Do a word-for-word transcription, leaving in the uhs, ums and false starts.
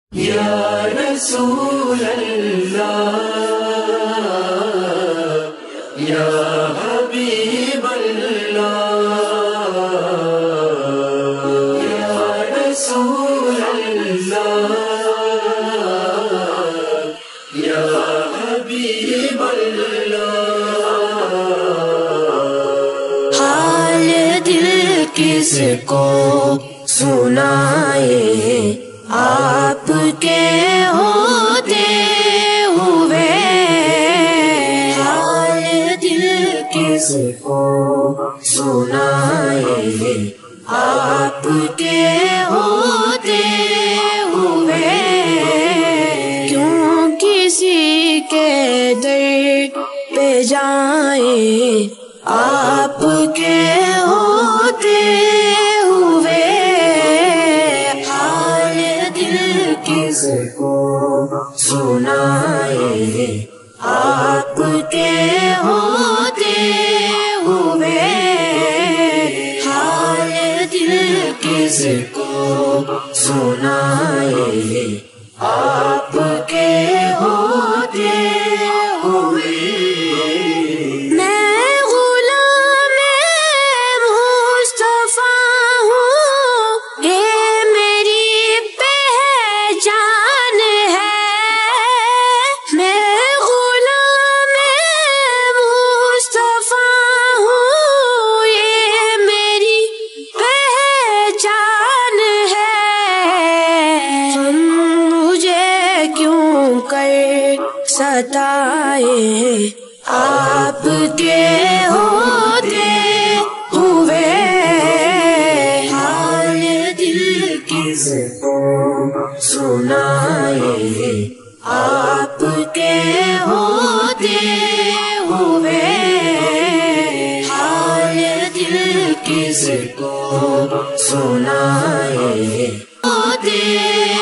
یا رسول اللہ یا حبیب اللہ یا رسول اللہ یا حبیب اللہ۔ حال دل کس کو سنائے آپ کے ہوتے ہوئے، حال دل کس کو سنائے آپ کے ہوتے ہوئے، کیوں کسی کے در پہ جائیں آپ کے ہوتے ہوئے، کس کو سنائے آپ کے ہوتے ہوئے، حال دل کس کو سنائے آپ کے ہوتے ہوئے۔ میں غلام مصطفیٰ ہوں، یہ میری پہچان ہے، میں غلام مصطفیٰ ہوں، یہ میری پہچان ہے، ہم مجھے کیوں کر ستائے آپ کے ہوتے ہوئے، حال دل کس کو سنائے آپ کے ہوتے ہوئے، حال دل کس کو سنائے ہوتے